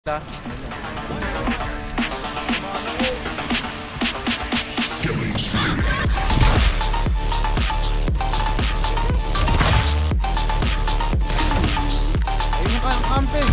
Ayun ang camping.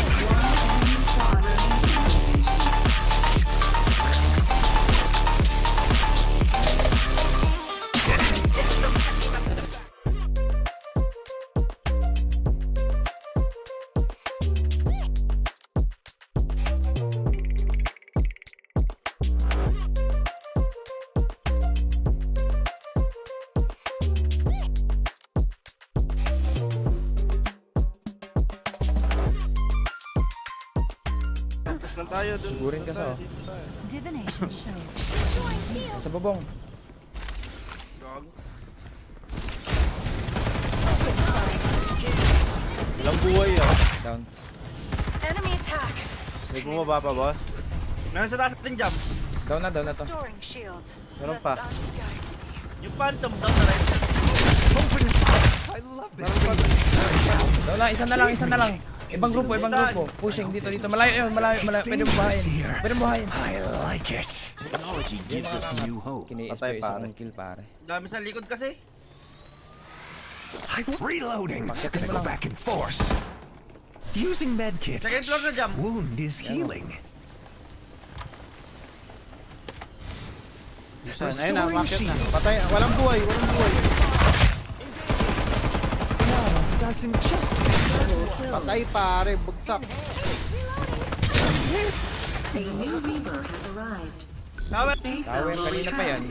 Sigurin ka sa sa bubong. Walang buhay ah. Down. Enemy attack. May bumaba pa, boss? Meron sa taas natin jump. Down na to. Meron pa. Yung phantom down na rin. Down na, isa na lang. Ibang grupo. Pushing dito. Malayo. Pwede mo buhayin. I like it. Technology gives us new hope. Patay pare. Kill pare. Dami sa likod kasi. I'm reloading. Gonna go back in force. Using medkit. Second floor na jump. Wound is healing. Ayun na, market na. Patay, walang buhay. Doesn't justice. Patay pare, bugsak. A new Reaper has arrived. Tower. Kanina pa yan.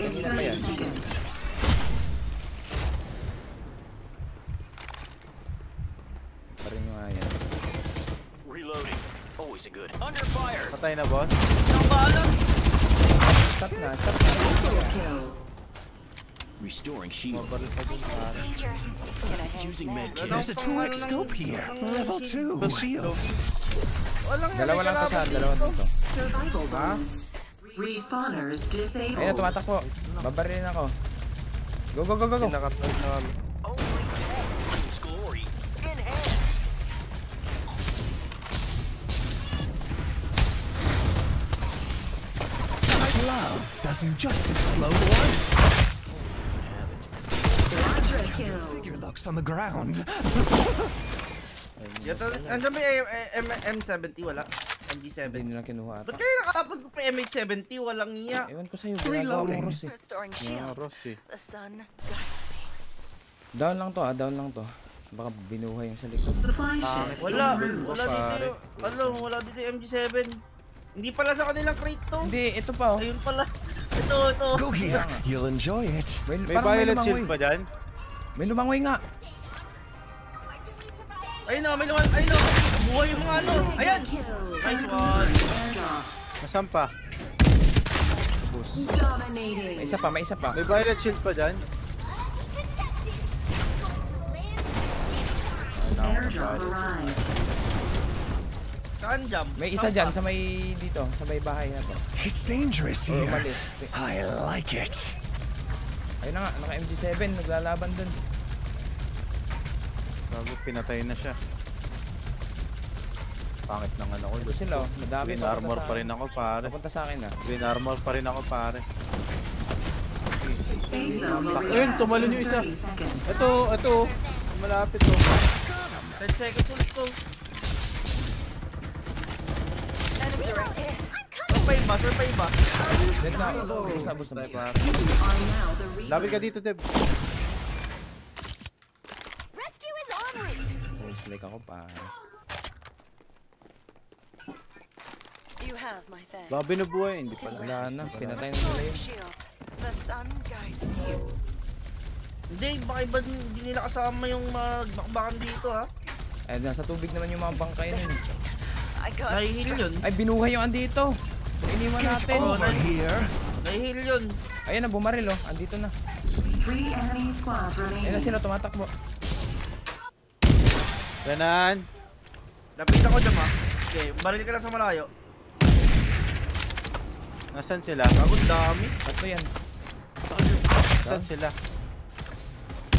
Parin nyo nga yan. Reloading. Always a good. Under fire. Patay na, boss. Ang bahala. Stop na. Restoring shield. Danger. Using medkit. There's a 2x scope here. Level 2 shield. Dalawa lang dito. Survival bonus. Respawners disabled. Ayun na, tumatakbo. Babarilin ako. Go. Nakatag na kami. Glory. Enhance. Love doesn't just explode once. Quadra kill. Figure looks on the ground. Andiyan ba yung M70? Wala. MG7. Hindi nila kinuha ata. Ba't kayo nakatapon ko pa M870? Walang iya. Ewan ko sa'yo. Ginagawa mo Ross eh. Restoring shields. Ross eh. The sun guides me. Down lang to. Baka binuhay yung sa likod. Supply ship. Wala dito. Wala dito yung MG7. Hindi pala sa kanilang crate to. Hindi, ito pa oh. Ayun pala. Ito. Go here. You'll enjoy it. May violet shield pa dyan? May lumangoy nga. Ayun na, may luman. Ayun na. Buhay yung mga ano. Ayan. Nice one. Nasaan pa? Dominating. May isa pa. May violet shield pa dyan? Airdrop arrived. Saan jump? May isa dyan sa may dito, sa may bahay na to. It's dangerous here. Umalis. I like it. Ayun na nga, naka MG7, naglalaban dun. Bago pinatay na siya. Pangit ng ano ko. Ito sila oh, madami. Green armor pa rin ako pare. Papunta sa akin ah. Green armor pa rin ako pare. Ayun, tumalon yung isa. Ito. Malapit to. 10 seconds ulit to. Enemy directed. Sure pa iba. Dead na ako. Bus na. Labi ka dito, Deb. Rescue is en route. Like ako pa. You have my thanks. Baka binubuhay, hindi pala. Wala na, pinatay na nila yun. Shield. The sun guides me. Hindi, baka iba hindi nila kasama yung magbakbakan dito ha. Eh, nasa tubig naman yung mga bangkay nun. Nahihil yun. Ay, binuhay yung andito. Iniwan natin. Over here. Nahihil yun. Ayan na, bumaril oh. Andito na. 3 enemy squads remaining. Ayan na sila, tumatakbo. Ganan. Lapitan ko dyan ha. Okay, baril ka lang sa malayo. Nasaan sila? Bagong dami. Tatlo yan. Nasaan sila?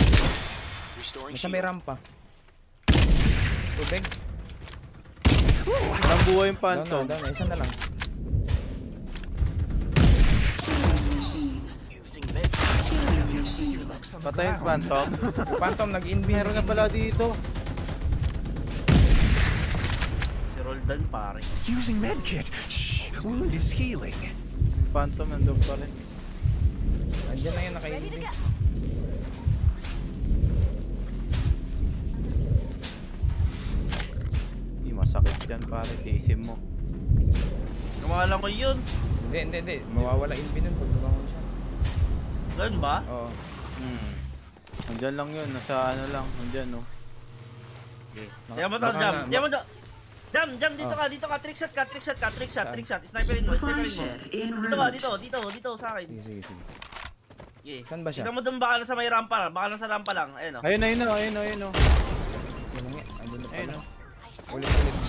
Nasa may rampa. Tubig. Walang buhay yung Down phantom. na, isa na lang. Patay yung phantom. Yung phantom nag-invi. Meron na pala dito. Si Roldan pare. Using medkit. Shh. Wound is healing. Phantom nandun pa rin. Andiyan na yun, naka-invi. Hindi masakit dyan pare. Tiisim mo. Kamala ko yun. Hindi. Mawawala invi nun pag lumangon siya. Ganun ba? Oo. Nandyan lang yun. Nasa ano lang. Nandyan no. Okay. Diyan mo to, Baka Jam. na- Diyan mo to. Jam, dito ka. Trick shot. Sniperin mo. Dito sa akin. Sige. Yeah. Saan ba siya? Kita mo doon baka nasa may rampa. Baka nasa rampa lang. Ayun o. Ayun o. Yun na nga, andun na Ayun pala. o. Ulit.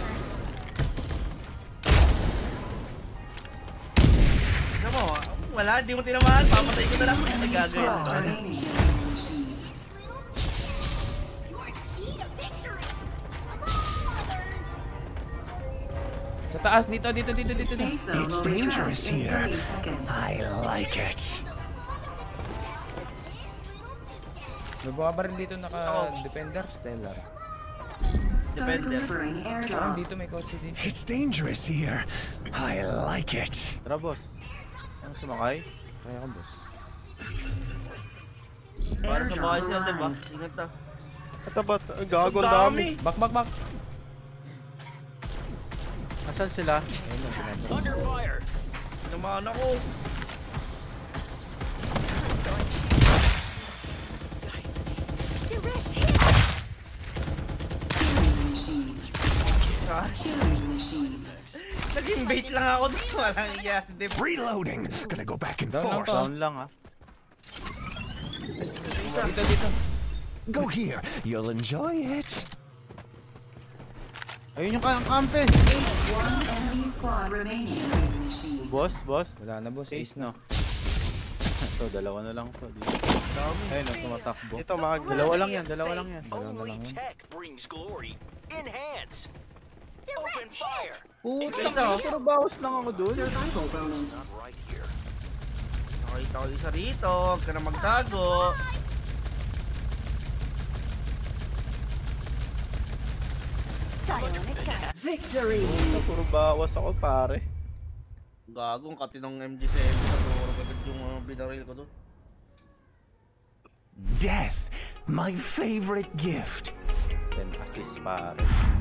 Isa mo, wala. Hindi mo tinamaan. Pamatay ko na lang. Ano gagawin? Remaining. Sa taas, dito. Safe zone It's will return dangerous in here. 30 seconds. I like it. May bumabaril dito naka-defender, Stellar. Start Defender. delivering Parang airdrops. dito may kotse dito. It's dangerous here. I like it. Tara boss. Ano sumakay? Kaya ko, boss. Para sa bahay siya, diba? Ingat na. Ito ba? Gago Ang ang dami. Back. Asan sila? Ayun lang, pinadala. Under fire. Tinamaan ako. Naging bait lang ako doon. Walang iya si Deb. Reloading. Gonna go back and Down lang forth. to. Down lang ah. Dito. Go here. You'll enjoy it. Ayun yung kampe. One enemy squad remaining. Boss. Wala na, boss. Ace no. Ito, dalawa na lang to. Ayun o, tumatakbo. Ito mga Dalawa lang yan. Dalawa na Only lang yun. tech brings glory. Enhance. Open fire. Puta, pero bawas lang ako dun. Survival bonus. Right here. Nakita ko isa rito. Huwag ka na magtago. Psionic gun. Victory. Puta, puro bawas ako pare. Gagong katinong MG7 sa turo agad yung binaril ko doon. Death. My favorite gift. 10 assist pare.